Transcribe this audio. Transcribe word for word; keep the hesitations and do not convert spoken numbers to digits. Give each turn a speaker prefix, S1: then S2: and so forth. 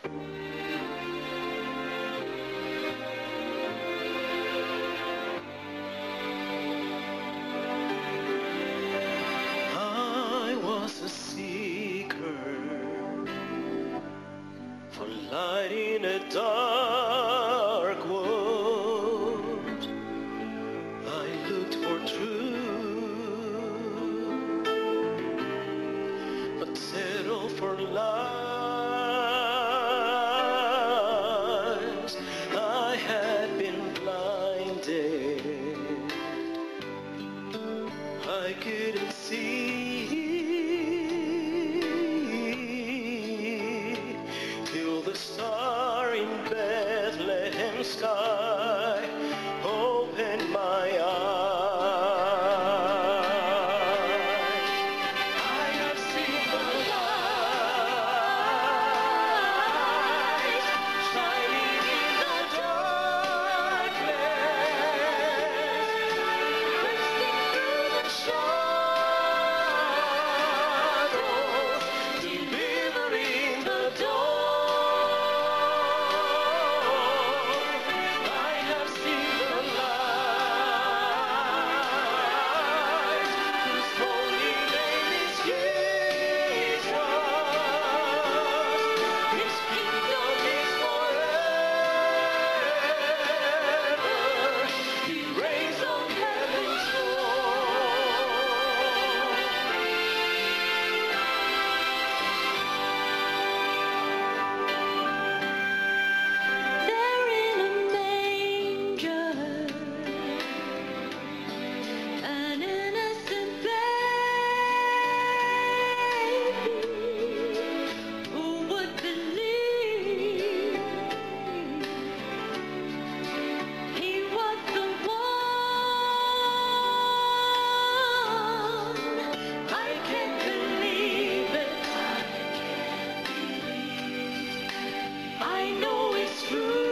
S1: I was a seeker for light in a dark world. I looked for truth, but settled for lies. I had been blinded, I couldn't see till the star in Bethlehem sky opened my eyes. I have seen the light shining in the darkness, bursting through the shadows, delivering the dawn. I have seen the light, whose holy name is Jesus. His kingdom is forever. He reigns on heaven's
S2: There in a manger, an innocent baby, who would believe he was the one? I can't believe it. I know it's true.